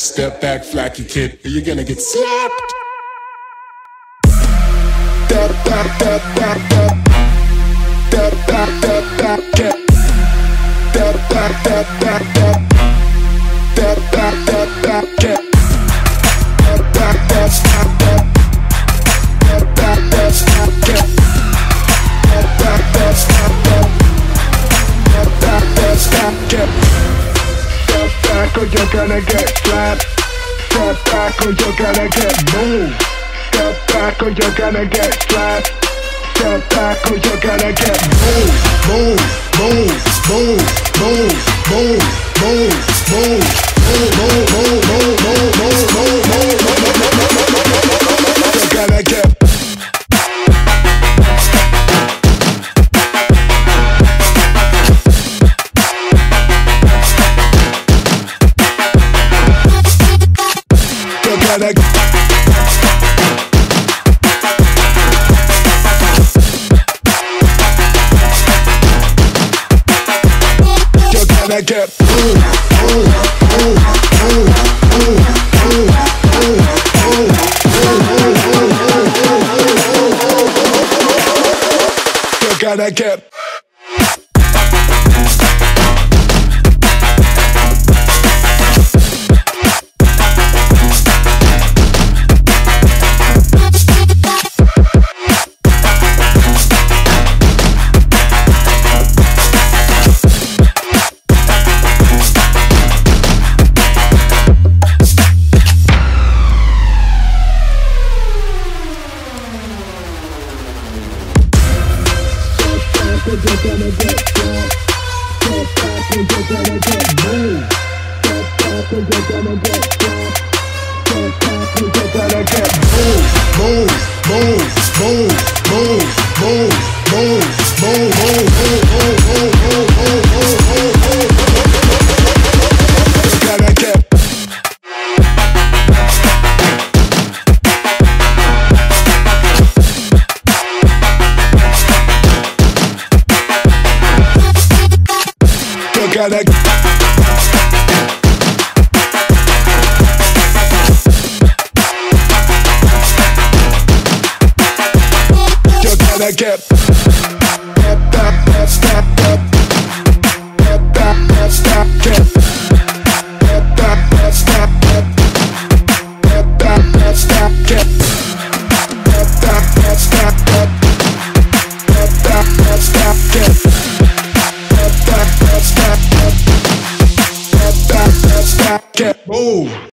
Step back, Phlacky kid, or you're gonna get slapped. Step back, step back, step back, step back, step back, step back, step back, step back, step back, step back, step back, step back, step back, step back, or you're gonna get slapped. Step back, or you're gonna get moved. Step back, or you're gonna get slapped. Step back, or you're gonna get moved. Move, move, move, move, move, move, move, move, move, move, move, move, move, move. You're gonna get. You're gonna get boom, boom, boom, boom, boom, boom, boom, boom, boom. You're gonna get. You're gonna get slapped. Step back, or you're gonna get moved. Step back, or you're gonna get slapped. Step back, or you're gonna get moved. Move, move, move, move, move, move, move, move, move, move, move, move, move, you're gonna get. You're gonna get. Step up, step get. Step up, step get. Step up, step get. Step up, step get. Move.